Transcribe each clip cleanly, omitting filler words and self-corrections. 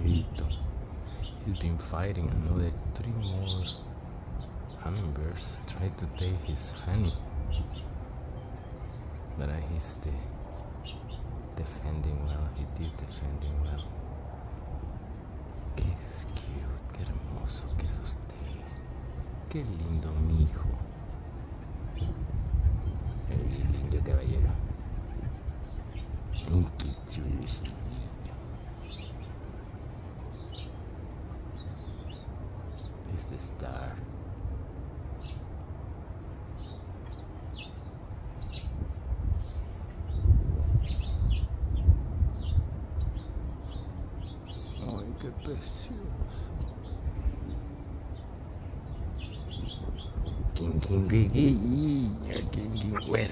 pajarito. He's been fighting another 3 more hummingbirds, tried to take his honey, but he's defending well. He did defending well. Qué cute, qué hermoso que es usted. Qué lindo mijo. Qué lindo caballero. Qué chulo. It's the star. Ay, qué precioso. Qué güero.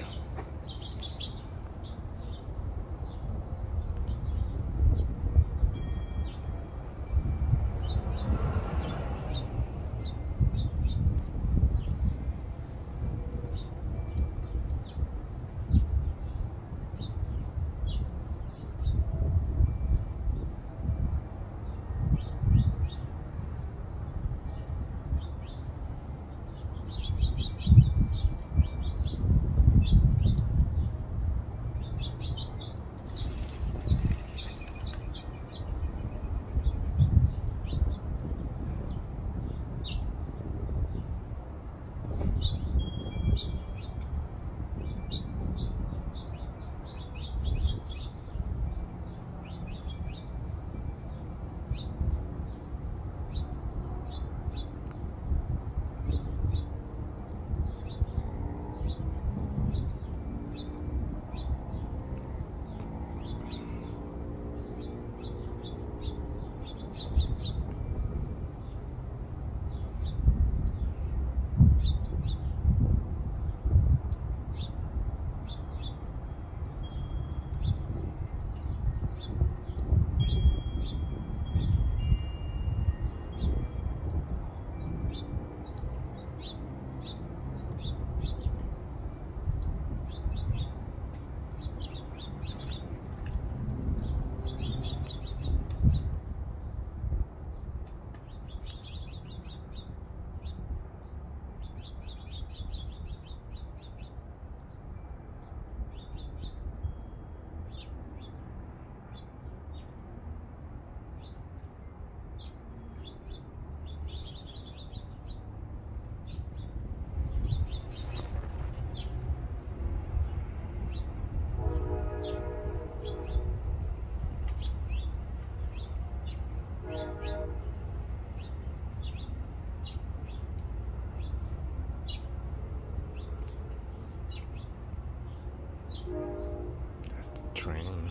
That's the train.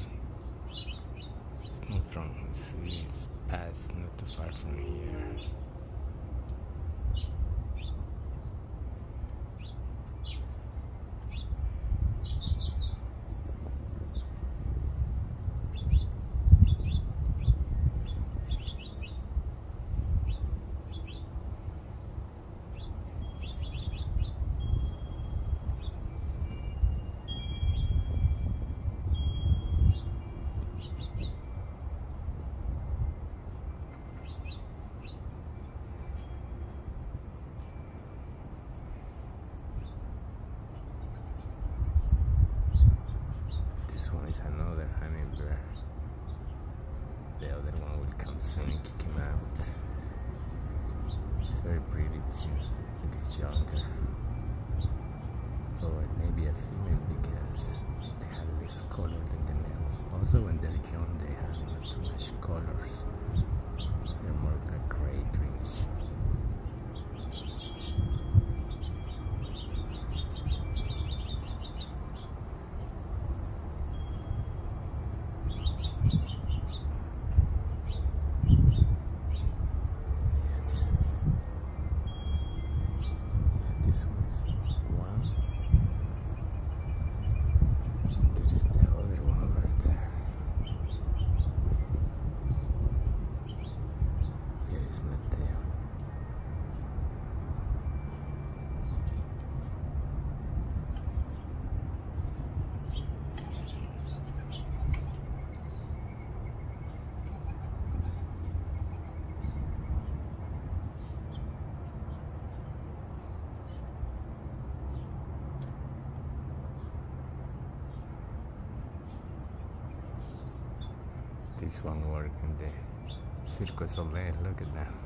It's not from the city, it's past, not too far from here. Is another hummingbird. The other one will come soon and kick him out. It's very pretty too. It's younger. Oh, it may be a female because they have less color than the males. Also, when they're young, they have not too much colors. They're more like gray, greenish. This one working the Cirque Soleil, look at that.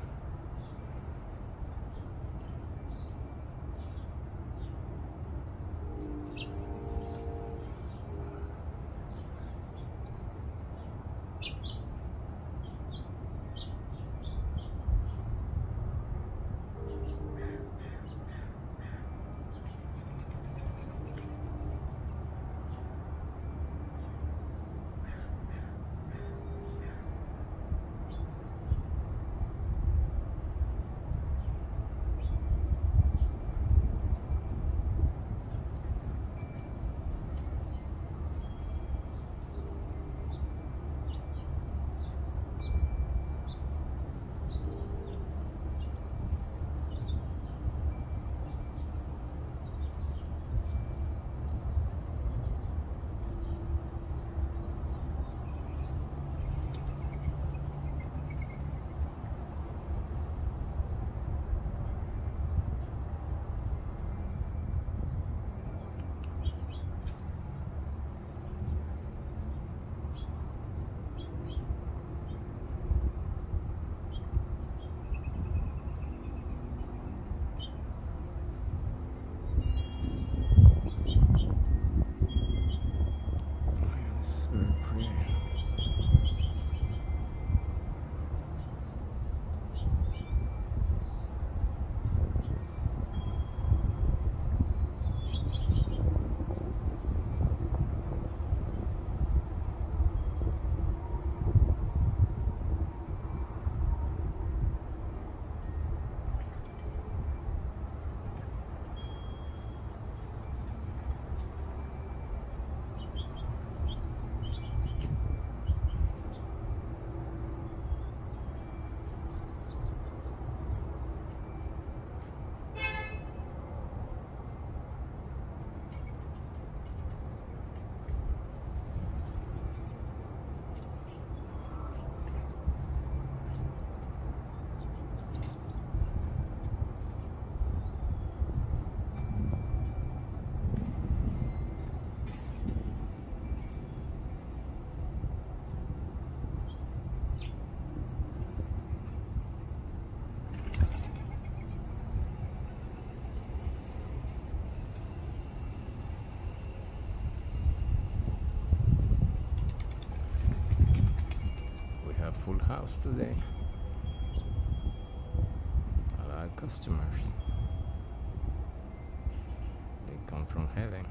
Full house today. A lot of customers. They come from heaven.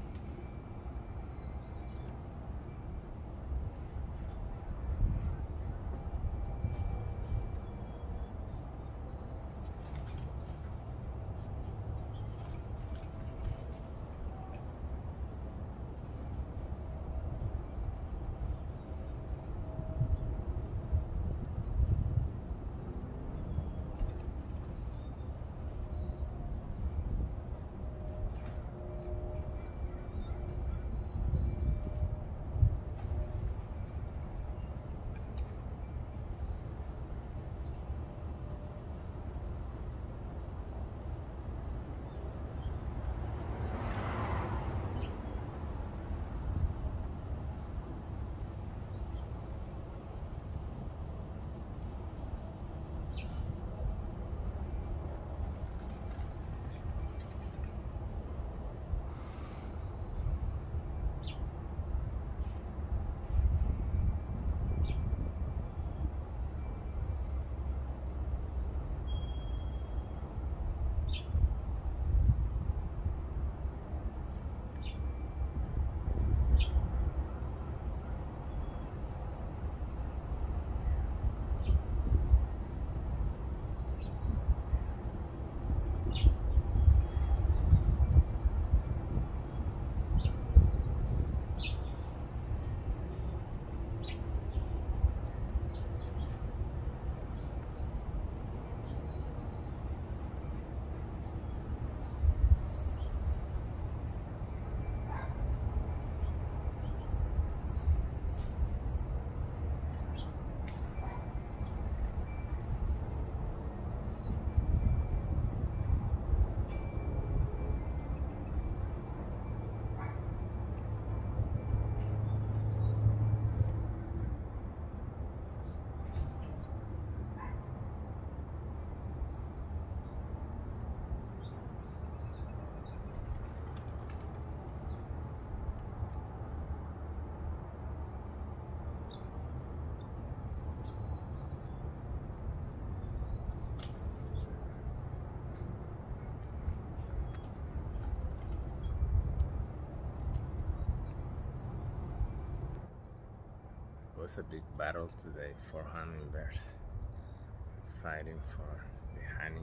was a big battle today for hummingbirds, fighting for the honey.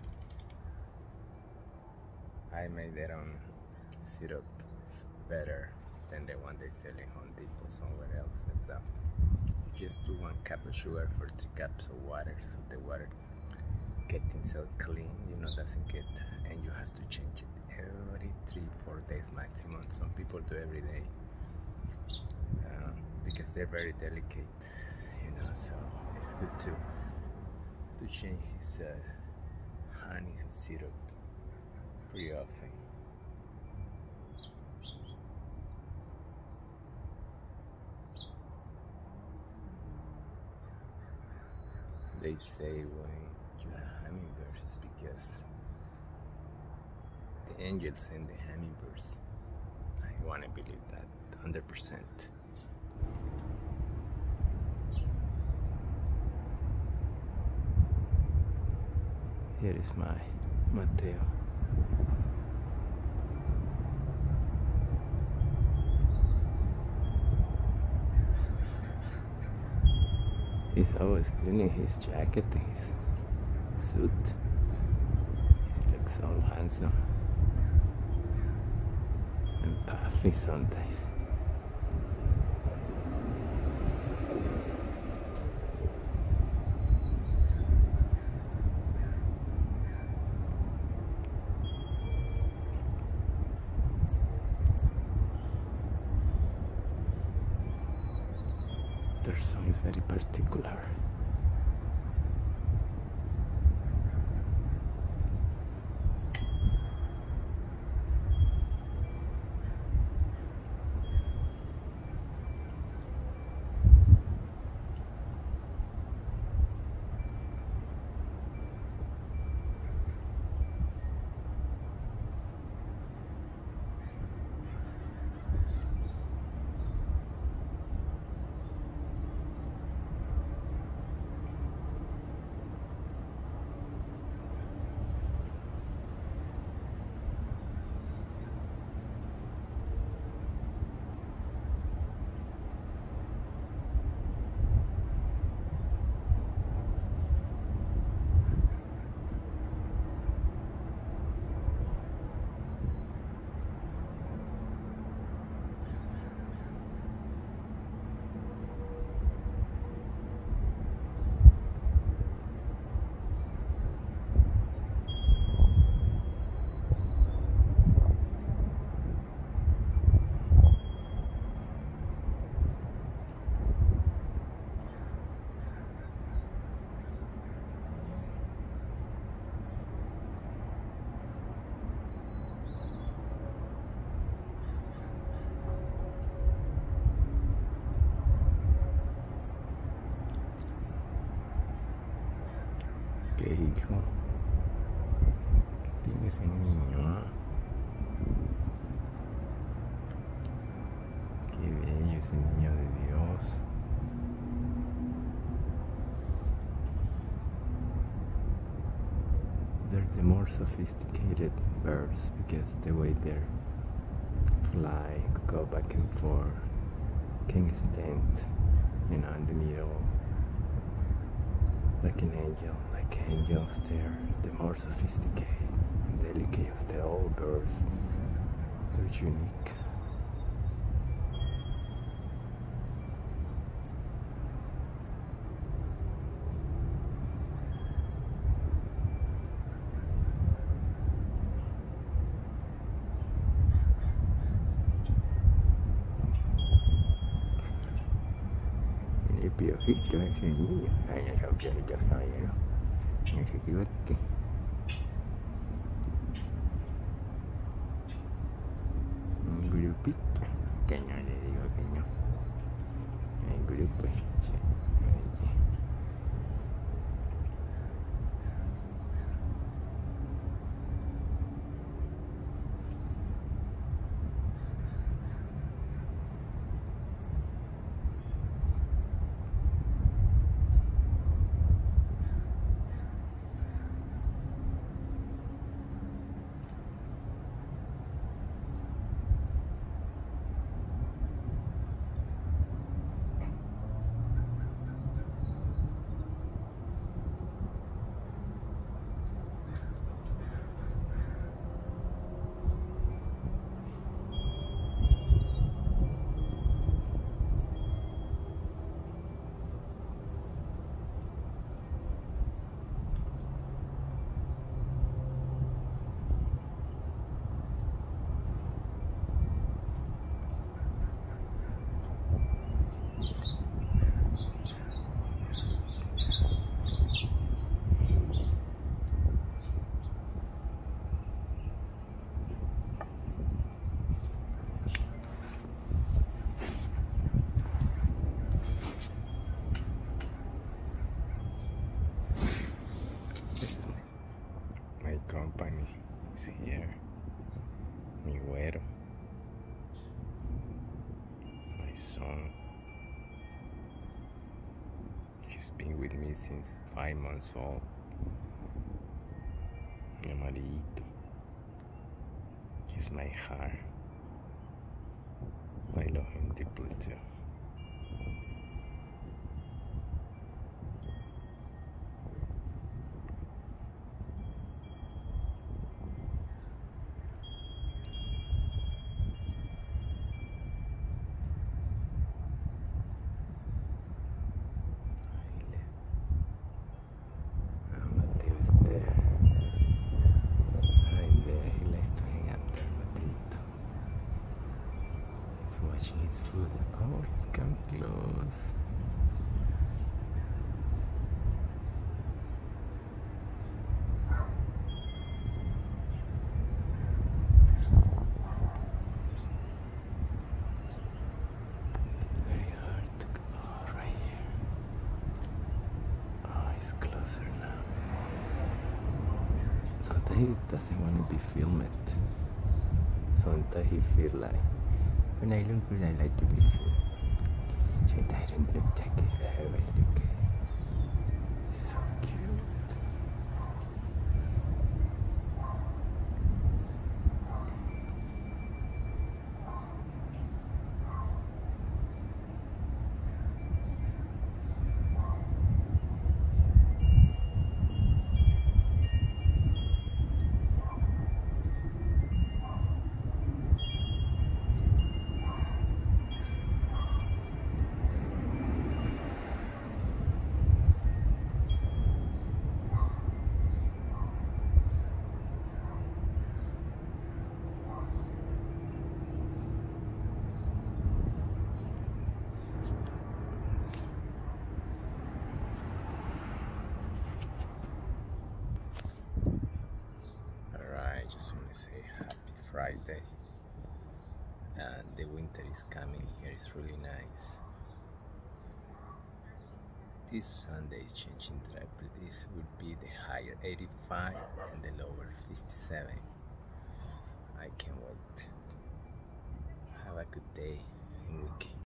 I made their own syrup. It's better than the one they sell in Home Depot somewhere else. It's just do 1 cup of sugar for 3 cups of water, so the water getting so clean, doesn't get, and you have to change it every 3-4 days maximum. Some people do every day because they're very delicate, so it's good to change his honey and syrup pretty often. They say when you have hummingbirds, it's because the angels send the hummingbirds. I want to believe that 100%. Here is my Mateo. He's always cleaning his jacket and his suit. He looks so handsome and puffy sometimes. Their song is very particular. Qué hijo tiene ese niño, ¿eh? Qué bello ese niño de Dios. They're the more sophisticated birds because the way they fly, go back and forth, can stand, in the middle. Like an angel, like angels, they're the more sophisticated and delicate of the all birds. They're unique. El piojito ese niño, ay, esos piojitos caballero, no se equivoque. Un grupito, que no le digo que no. El grupo, sí. company is here. Mi güero, my son. He's been with me since 5 months old. Mi amarillito. He's my heart. I love him deeply too. Mateo's there. Right there, he likes to hang out there, Mateito. He's watching his food. Oh, he's come close. Very hard to go. Oh, right here. Oh, he's closer now. Sometimes he doesn't want to be filmed. Sometimes he feel like, when I look good, I like to be filmed. Sometimes I don't look like it, but I always look good. So cute. I just want to say happy Friday, and the winter is coming here. It's really nice. This Sunday is changing directly. This would be the higher 85 and the lower 57. I can't wait. Have a good day and week.